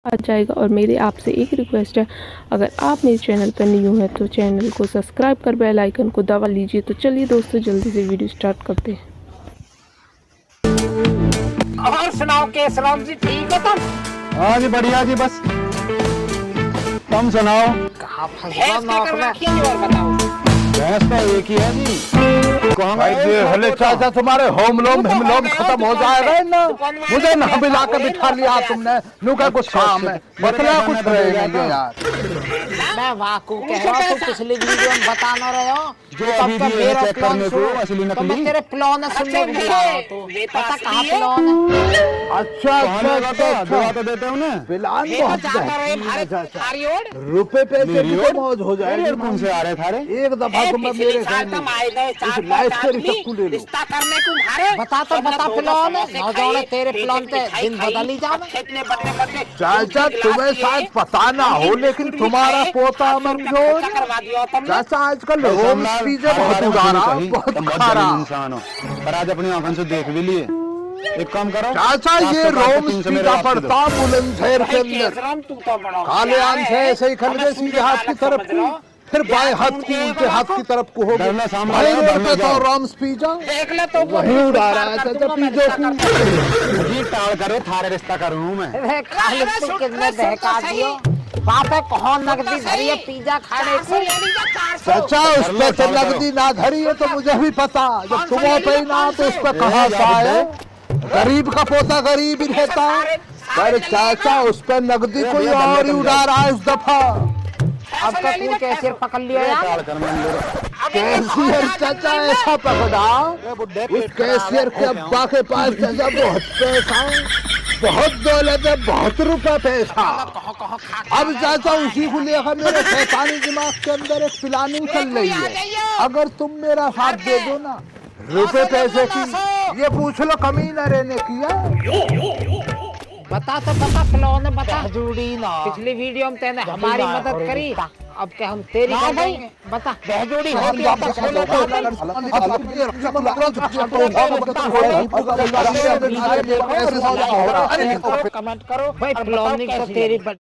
आ जाएगा। और मेरी आपसे एक रिक्वेस्ट है, अगर आप मेरे चैनल पर न्यू है तो चैनल को सब्सक्राइब कर बेल आइकन को दबा लीजिए। तो चलिए दोस्तों जल्दी से वीडियो स्टार्ट करते हैं। और सुनाओ केसराम जी, ठीक हो तुम? हाँ जी बढ़िया जी, बस तुम सुनाओ। कहाँ फंस गया नौक में? और बताओ। भैंस तो एक ही है जी। हले चाचा तुम्हारे होम लोन खत्म हो जाएगा ना, मुझे ना मिला के बिठा लिया तुमने। नू का कुछ काम है, बतला कुछ रहेगा यार। मैं वाकू कह रहा हूँ, पिछली वीडियो में बता ना रहे हो जो अभी भी है चेक करने को असली नकली। मैं तेरे प्लान सुनने को बुला रहा हूँ, तो पता कहाँ प्लान है? अच्छा तो देते हो ना प्लान रुपए पैसे की तो मौज हो जाएगी। कौन से आ रहे थारे? एक दफा को मैं मेरे रिश्ता करने को मारे। बता तो बता प्लान है, नौजवान तेरे प्लान पे दिन बदल ही जाना। चाचा तुम्हें शायद पता ना हो, लेकिन तुम्हारा पोता मंजूर चाचा आजकल रोम पिज्जा बहुत उड़ा रहा, बहुत खा रहा इंसान हो। पर आज अपनी आंखों से देख भी लिए। एक काम करो चाचा, ये रोम पिज्जा पड़ता बुलंदशहर के अंदर। काले आम से ऐसे ही खल गए सीधे हाथ की तरफ को, फिर बाएं हाथ की उल्टे हाथ की तरफ को हो गया। तो रोम्स पिज्जा वही उड़ा रहा है चाचा पिज्जा को। जी टाल करो, थारे रिश्ता करूँ मैं। कितने बहका दियो बाप है, कौन नकदी धरी है पिज्जा खाने से? चाचा उस पे से नकदी ना धरी है तो मुझे भी पता, जब तुम पे ना तो उस पे कहाँ सा है। गरीब का पोता गरीब ही रहता, पर चाचा उस पे नकदी कोई और ही उड़ा रहा है इस दफा। अब तक तू कैशियर पकड़ लिया यार? कैशियर चाचा ऐसा पकड़ा, उस कैशियर के अब्बा के पास चाचा बहुत पैसा, बहुत दौलत है, बहुत रुपए पैसा। अब चाचा उसी को लेकर मेरे शैतानी दिमाग के अंदर एक प्लानिंग चल रही है। अगर तुम मेरा साथ दे दो ना, रुपए पैसे की ये पूछ लो कमी न रहने की है। बता तो बता प्लान बता। जुड़ी ना पिछली वीडियो में तेने हमारी मदद करी, अब क्या हम तेरी करेंगे? बता बेजोड़ी होती है तो कमेंट करो भाई, प्लानिंग तो तेरी